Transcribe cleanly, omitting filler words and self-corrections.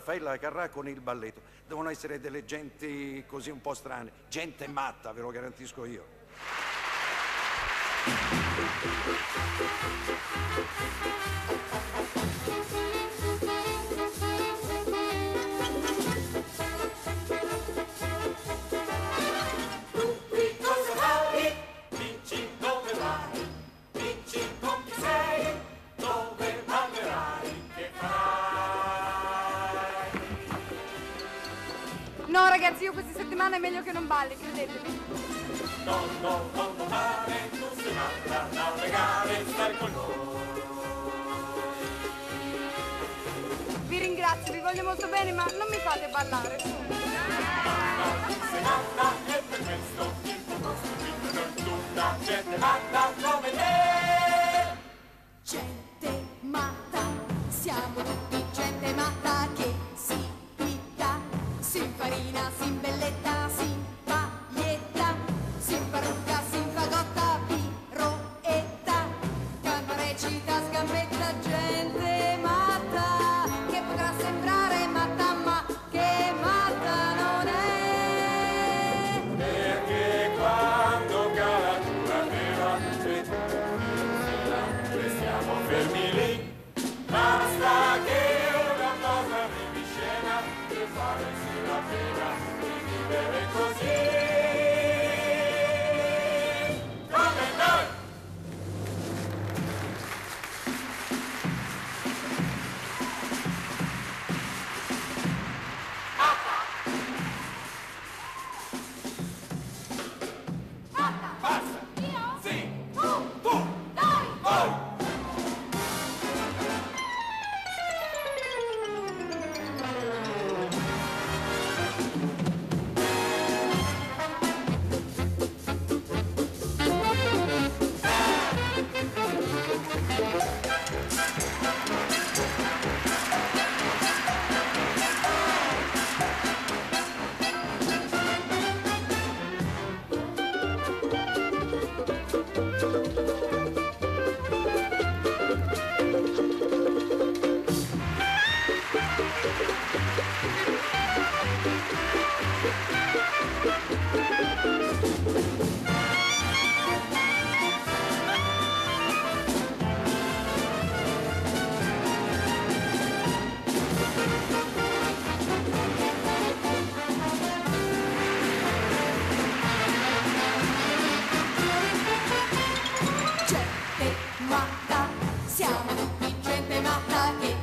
Raffaella Carrà con il balletto. Devono essere delle genti così un po' strane, gente matta, ve lo garantisco io. No ragazzi, io questa settimana è meglio che non balli, credetemi. No, non votare, tu sei matta, navigare, stare con noi. Vi ringrazio, vi voglio molto bene, ma non mi fate ballare. Tu sei matta e per questo il tuo posto qui non tutta gente matta come te. Gente matta, siamo tutti gente matta che si picca, si infarina, si imbelletta, si impaglietta, si imparrucca, si infagotta, piroetta, canta, recita, sgambetta, gente matta, che potrà sembrare matta ma che matta non è. Perché quando cala tua vera e tu restiamo fermi lì, basta che una cosa arrivi in scena per fare sì la pena di vivere così come noi. Basta! Sì! Tu! Noi! Gente matta, siamo tutti gente matta che